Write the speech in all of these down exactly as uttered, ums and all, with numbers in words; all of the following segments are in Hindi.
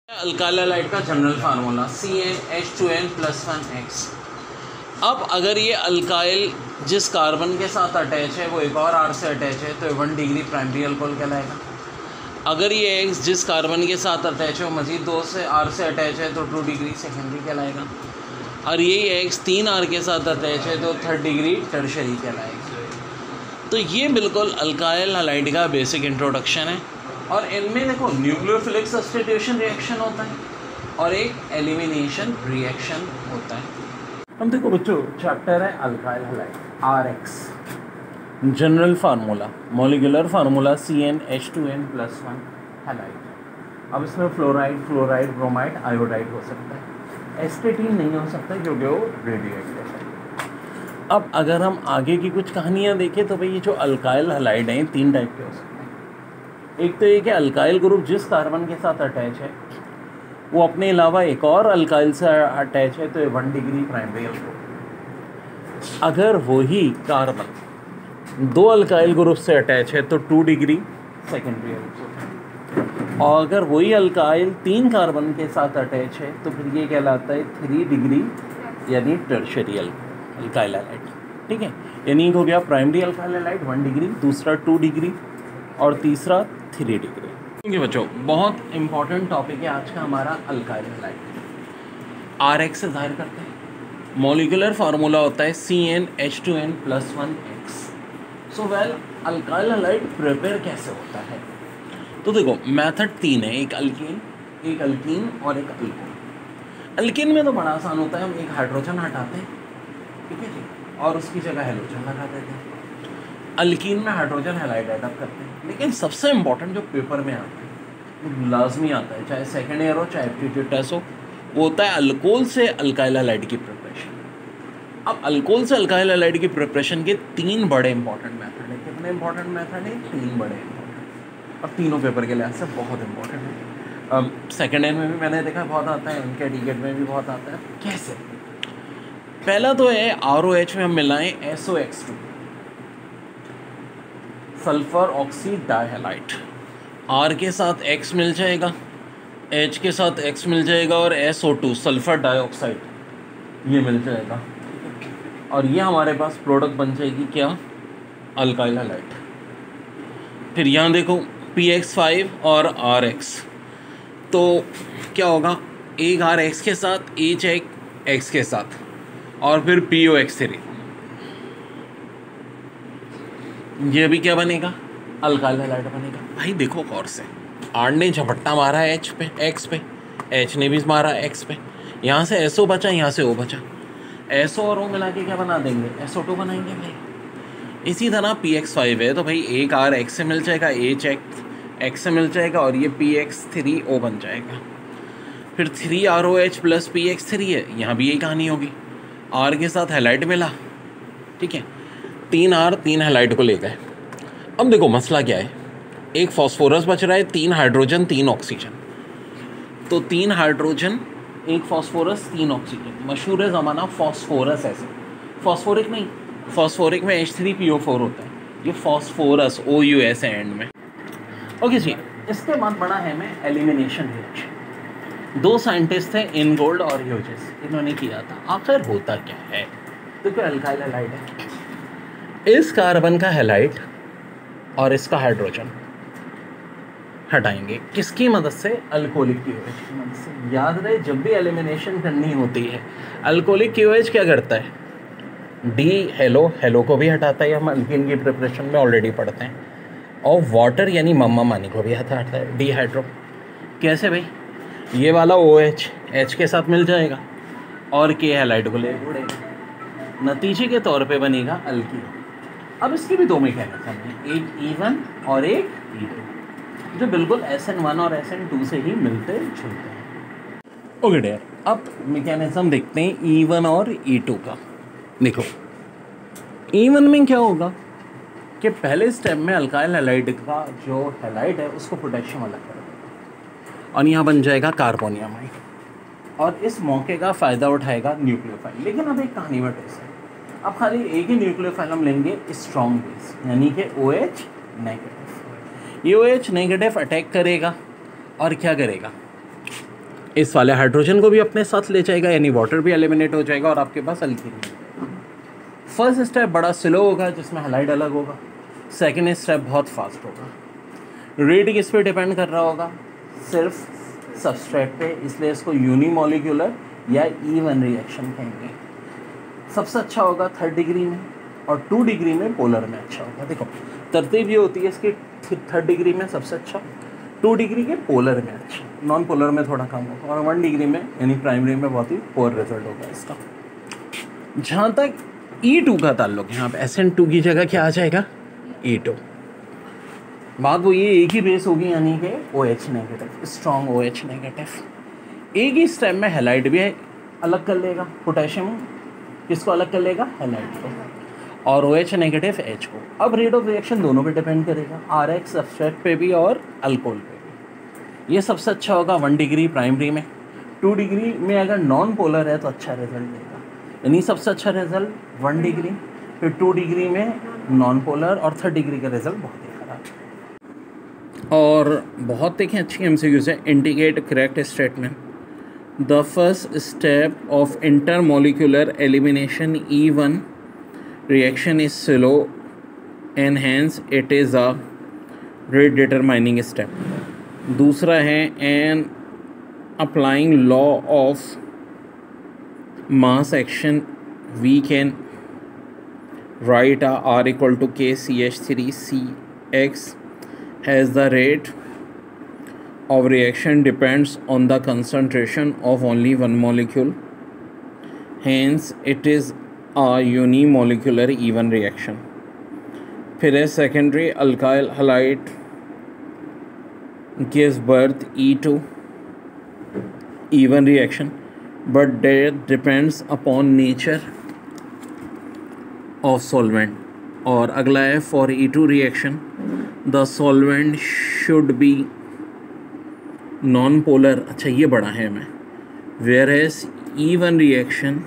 अल्काइल हैलाइड का general formula C N H two N plus one X. अब अगर ये अल्काइल जिस कार्बन के साथ अटैच है वो एक और आर से अटैच है तो वन डिग्री प्राइमरी अल्कोहल कहलाएगा। अगर ये एक्स जिस कार्बन के साथ अटैच है वो मज़ीद दो से आर से अटैच है तो टू डिग्री सेकेंडरी कहलाएगा। और यही एक्स तीन आर के साथ अटैच है तो थर्ड डिग्री टर्शरी कहलाएगा। तो ये बिल्कुल अल्काइल हैलाइड का बेसिक इंट्रोडक्शन है। और इनमें देखो न्यूक्लियोफिलिक सब्स्टिट्यूशन रिएक्शन होता है और एक एलिमिनेशन रिएक्शन होता है। हम देखो बच्चों चैप्टर है alkyl halide R X, general formula molecular formula C N H two N plus one halide. अब इसमें फ्लोराइड फ्लोराइड ब्रोमाइड आयोडाइड हो सकता है, एस्टेटीन नहीं हो सकता क्योंकि वो रेडियोएक्टिव है। अब अगर हम आगे की कुछ कहानियाँ देखें तो भाई ये जो अल्काइल हैलाइड हैं तीन टाइप के हो सकते हैं। एक तो ये कि अल्काइल ग्रुप जिस कार्बन के साथ अटैच है वो अपने अलावा एक और अल्काइल से अटैच है तो ये वन डिग्री प्राइमरी अल्कोहल। अगर वही कार्बन दो अल्काइल ग्रुप से अटैच है तो टू डिग्री सेकेंडरी अल्कोहल। और अगर वही अल्काइल तीन कार्बन के साथ अटैच है तो फिर ये कहलाता है थ्री डिग्री यानी टर्शरी अल्काइल हैलाइड। ठीक है, यानी हो गया primary alkyl halide one degree, दूसरा टू डिग्री और तीसरा थ्री डिग्री। क्योंकि बच्चों बहुत इंपॉर्टेंट टॉपिक है आज का हमारा अल्काइल हैलाइड। आर एक्स से जाहिर करते हैं, मॉलिक्यूलर फार्मूला होता है C N H two N plus one X. So well alkyl halide prepare कैसे होता है? तो देखो मेथड तीन है, एक अल्कीन एक अल्कीन और एक अल्कोहल। अल्कीन में तो बड़ा आसान होता है, हम एक हाइड्रोजन हटाते हैं, ठीक है जी, और उसकी जगह हेलोजन लगा देते हैं। अल्कीन में हाइड्रोजन हैलाइड ऐड अप करते हैं। लेकिन सबसे इम्पॉर्टेंट जो पेपर में आता है वो लाजमी आता है, चाहे सेकेंड ईयर हो चाहे एप्टीट्यूड टेस्ट हो, वो होता है अल्कोहल से अल्काइल हैलाइड की प्रिपरेशन। अब अल्कोहल से अल्काइल हैलाइड की प्रिपरेशन के तीन बड़े इंपॉर्टेंट मेथड हैं। कितने इंपॉर्टेंट मेथड हैं? तीन बड़े इंपॉर्टेंट, और तीनों पेपर के लिहाज से बहुत इंपॉर्टेंट है। सेकेंड ईयर में भी मैंने देखा बहुत आता है, उनके टिकट में भी बहुत आता है। कैसे? पहला तो है आर ओ एच में हम मिलाएं S O X two, sulphur oxy dihalide. R के साथ X मिल जाएगा, H के साथ X मिल जाएगा और S O two sulphur dioxide ये मिल जाएगा। और ये हमारे पास प्रोडक्ट बन जाएगी क्या? Alkyl halide. फिर यहाँ देखो पी एक्स फाइव और आर एक्स, तो क्या होगा? एक आर एक्स के साथ H एक X के साथ और फिर पी ओ एक्स थ्री, ये भी क्या बनेगा? अल्काइल हैलाइड बनेगा। भाई देखो गौर से, आर ने झपट्टा मारा है एच पे, एक्स पे, एच ने भी मारा एक्स पे, यहाँ से एसओ बचा, यहाँ से ओ बचा, एसओ और ओ मिला के क्या बना देंगे? एसओ टू बनाएंगे भाई। इसी तरह पी एक्स फाइव है तो भाई एक आर एक्स से मिल जाएगा, एच एक्स एक्स से मिल जाएगा और ये पी एक्स थ्री ओ बन जाएगा। फिर three R O H plus P X three है, यहाँ भी यही कहानी होगी। आर के साथ हैलाइड मिला, ठीक है, तीन आर तीन हैलाइड को ले गए। अब देखो मसला क्या है, एक फॉस्फोरस बच रहा है, तीन हाइड्रोजन तीन ऑक्सीजन। तो तीन हाइड्रोजन एक फॉस्फोरस तीन ऑक्सीजन, मशहूर है ज़माना फॉस्फोरस ऐसे, फॉस्फोरिक नहीं, फॉस्फोरिक में H three P O four होता है, ये फॉस्फोरस ओ यू एस है एंड में। ओके जी, इसके बाद बड़ा है मैं एलिमिनेशन रिएक्शन। दो साइंटिस्ट थे, इनगोल्ड और ह्यूजेस, इन्होंने किया था। आखिर होता क्या है? तो क्या अल्काइल हैलाइड है, इस कार्बन का हैलाइड और इसका हाइड्रोजन हटाएंगे किसकी मदद से? अल्कोहलिक क्यूएच की मदद से। याद रहे जब भी एलिमिनेशन करनी होती है अल्कोहलिक क्यूएच क्या करता है? डी हेलो हेलो को भी हटाता है, हम अल्कीन की प्रिपरेशन में ऑलरेडी पढ़ते हैं। और वाटर यानी मम्मा मानी को भी हटाता है, डी हाइड्रो। कैसे भाई? ये वाला ओ एच एच के साथ मिल जाएगा और के हैलाइड को ले उड़ेगा, नतीजे के तौर पे बनेगा अल्कीन। अब इसके भी दो मैकेनिज्म हैं, एक ई वन और एक ई टू, जो बिल्कुल एस एन वन और एस एन टू से ही मिलते जुलते हैं। ओके डियर, अब मैकेनिज्म देखते हैं ई वन और ई टू का। देखो ई वन में क्या होगा कि पहले स्टेप में अल्काइल हैलाइड का जो हैलाइड है उसको पोटेशियम अलग कर देगा और यहाँ बन जाएगा कार्बोनियमाइड, और इस मौके का फ़ायदा उठाएगा न्यूक्लियोफाइल। लेकिन अब एक कहानी में टेस्ट है, अब खाली एक ही न्यूक्लियोफाइल हम लेंगे स्ट्रॉन्ग बेस, यानी कि ओ एच नेगेटिव। ये ओ एच नेगेटिव अटैक करेगा और क्या करेगा? इस वाले हाइड्रोजन को भी अपने साथ ले जाएगा, यानी वाटर भी एलिमिनेट हो जाएगा और आपके पास अल्कीन। फर्स्ट स्टेप बड़ा स्लो होगा जिसमें हैलाइड अलग होगा, सेकेंड स्टेप बहुत फास्ट होगा। रेट किस पे डिपेंड कर रहा होगा? सिर्फ सबस्ट्रेट पे, इसलिए इसको यूनिमोलिकुलर या इवन रिएक्शन कहेंगे। सबसे अच्छा होगा थर्ड डिग्री में और टू डिग्री में पोलर में अच्छा होगा। देखो तरतीब ये होती है इसकी, थर्ड डिग्री में सबसे अच्छा, टू डिग्री के पोलर में अच्छा, नॉन पोलर में थोड़ा कम होगा, और वन डिग्री में यानी प्राइमरी में बहुत ही पोअर रिजल्ट होगा इसका। जहाँ तक ई टू का ताल्लुक है, यहाँ पे एस एन टू की जगह क्या आ जाएगा? E two. बात वो ये एक ही बेस होगी, यानी कि O H negative, strong O H negative. एक ही स्टेप में हैलाइड भी अलग कर लेगा, पोटेशियम किसको अलग कर लेगा? हैलाइड को, और ओ एच नेगेटिव एच को। अब रेट ऑफ रिएक्शन दोनों पे डिपेंड करेगा, आर एक्स सबस्ट्रेट पे भी और अल्कोहल पे भी। ये सबसे अच्छा होगा वन डिग्री प्राइमरी में, टू डिग्री में अगर नॉन पोलर है तो अच्छा रिजल्ट देगा, यानी सबसे अच्छा रिजल्ट वन डिग्री, फिर टू डिग्री में नॉन पोलर, और थर्ड डिग्री का रिजल्ट बहुत ही खराब। और बहुत देखें अच्छी एम सी क्यूज़ है। Indicate correct statement, the first step of intermolecular elimination E one reaction is slow and hence it is a rate determining step. दूसरा है and applying law of mass action we can write a R equal to K C H three C X has the rate of reaction depends on the concentration of only one molecule, hence it is a unimolecular even reaction. फिर है secondary alkyl halide gives birth E to even reaction, but that depends upon nature of solvent. और अगला है for E two reaction the solvent should be non-polar. अच्छा ये बड़ा है मैं, whereas even reaction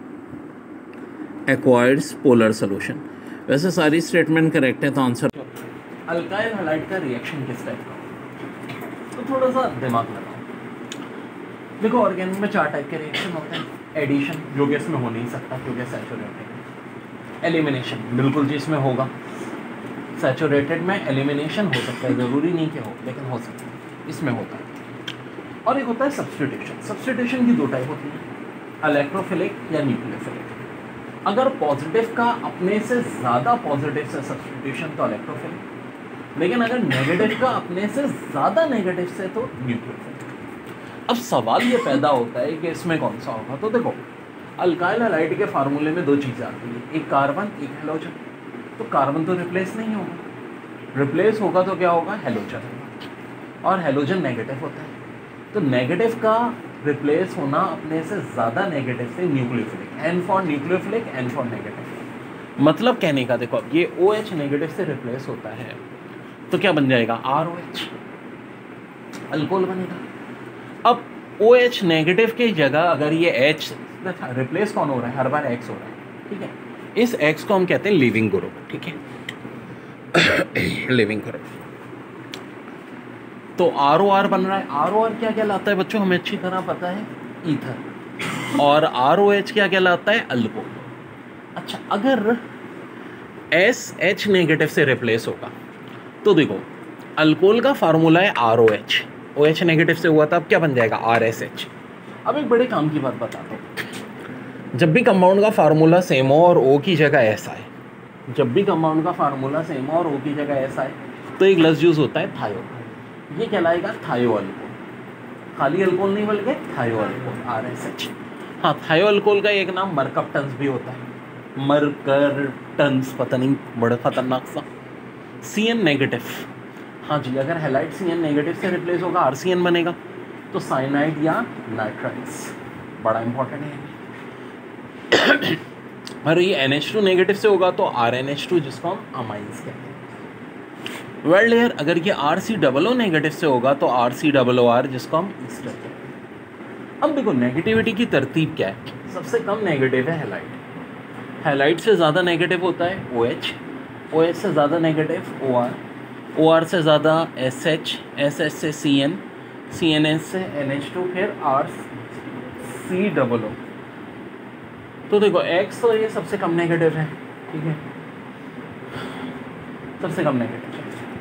acquires polar solution. वैसे सारी स्टेटमेंट करेक्ट है, तो आंसर अल्काइल हैलाइड का रिएक्शन किस टाइप का, तो थोड़ा सा दिमाग लगाओ। देखो ऑर्गेनिक में चार टाइप के रिएक्शन होते हैं, एडिशन जो कि इसमें हो नहीं सकता क्योंकि सैचुरेटेड है, एलिमिनेशन बिल्कुल जी इसमें होगा, सैचुरेटेड में एलिमिनेशन हो सकता है, ज़रूरी नहीं कि हो लेकिन हो सकता है, इसमें होता है। और एक होता है सब्स्टिट्यूशन। सब्स्टिट्यूशन की दो टाइप होती है, इलेक्ट्रोफिलिक या न्यूक्लियोफिलिक। अगर पॉजिटिव का अपने से ज़्यादा पॉजिटिव से सब्स्टिट्यूशन तो इलेक्ट्रोफिलिक, लेकिन अगर नेगेटिव का अपने से ज़्यादा नेगेटिव से तो न्यूक्लियोफिलिक। अब सवाल ये पैदा होता है कि इसमें कौन सा होगा, तो देखो अल्काइल हैलाइड के फार्मूले में दो चीज़ें आती हैं, एक कार्बन एक हेलोजन। तो कार्बन तो रिप्लेस नहीं होगा, रिप्लेस होगा तो क्या होगा? हेलोजन होगा, और हेलोजन नेगेटिव होता है, तो नेगेटिव का रिप्लेस होना अपने से ज़्यादा नेगेटिव से nucleophilic, N for nucleophilic N for negative. मतलब कहने का देखो अब ये ओ एच नेगेटिव से रिप्लेस होता है तो क्या बन जाएगा? आर ओ एच, अल्कोहल बनेगा। अब ओ एच नेगेटिव की जगह अगर ये एच रिप्लेस कौन हो रहा है? हर बार एक्स हो रहा है, ठीक है। इस एक्स को हम कहते हैं लिविंग ग्रुप, ठीक है लिविंग ग्रुप। तो आर ओ आर बन रहा है। आर ओ आर क्या कहलाता है बच्चों? हमें अच्छी तरह पता है, ईथर। और आर ओ एच क्या कहलाता है? अल्कोहल। अच्छा अगर एस एच नेगेटिव से रिप्लेस होगा तो देखो अल्कोहल का फार्मूला है R O H, O H negative से हुआ था, अब क्या बन जाएगा? R S H. अब एक बड़े काम की बात बताता हूँ, जब भी कंपाउंड का फार्मूला सेम हो और ओ की जगह एस आए, जब भी कंपाउंड का फार्मूला सेम हो और ओ की जगह एस आए तो एक लफ्ज़ यूज़ होता है थायो, ये कहलाएगा थायो अल्कोहल। खाली अल्कोहल नहीं बल्कि थायो अल्कोहल, आर एस एच। हाँ, थायो अल्कोहल का एक नाम मरकप्टन्स भी होता है, मरकर्टन्स, पता नहीं बड़ा खतरनाक सा। सी एन नेगेटिव, हाँ जी, अगर हैलाइड सी एन नेगेटिव से रिप्लेस होगा आर सी एन बनेगा, तो साइनाइड या नाइट्राइल्स, बड़ा इंपॉर्टेंट है। अरे ये एन एच टू नेगेटिव से होगा तो आर एन एच टू, जिसको हम अमाइंस कहते हैं। वर्ल्ड एयर अगर ये R C double O negative से होगा तो R C double O R, जिसको हम ईस्टर कहते हैं। अब देखो नेगेटिविटी की तरतीब क्या है, सबसे कम नेगेटिव है हैलाइड, हैलाइड से ज़्यादा नेगेटिव होता है ओ एच, ओ एच से ज़्यादा negative O R, O R से ज़्यादा एस एच, एस एच से C N, C N H से एन एच टू, फिर आर सी डबल ओ। तो देखो एक्स तो ये सबसे कम नेगेटिव है, ठीक है, सबसे कम नेगेटिव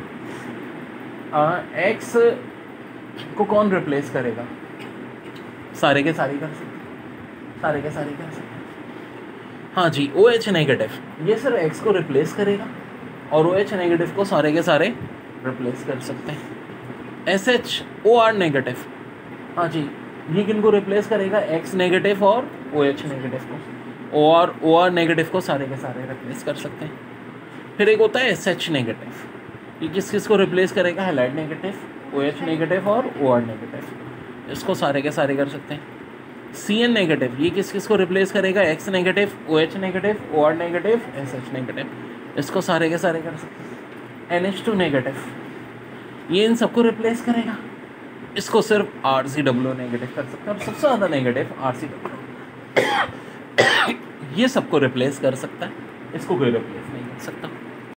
है। एक्स को कौन रिप्लेस करेगा? सारे के सारे कर सकते, सारे के सारे कर सकते। हाँ जी, ओ एच नेगेटिव ये सिर्फ एक्स को रिप्लेस करेगा और ओ एच नेगेटिव को सारे के सारे रिप्लेस कर सकते हैं। S H O R negative, हाँ जी, ये किन को रिप्लेस करेगा? एक्स नेगेटिव और ओ एच नेगेटिव को। O R O R negative को सारे के सारे रिप्लेस कर सकते हैं। फिर एक होता है एस एच नेगेटिव, ये किस किस को रिप्लेस करेगा? Halide negative, O H negative और ओ आर नेगेटिव, इसको सारे के सारे कर सकते हैं। सी एन नेगेटिव ये किस किस को रिप्लेस करेगा? X negative, O H negative, O R negative, S H negative, इसको सारे के सारे कर सकते हैं। एन एच टू नेगेटिव ये इन सबको रिप्लेस करेगा, इसको सिर्फ आर सी डब्ल्यू नेगेटिव कर सकता है। और सबसे ज़्यादा नेगेटिव आर सी डब्ल्यू ये सबको रिप्लेस कर सकता है, इसको कोई रिप्लेस नहीं कर सकता।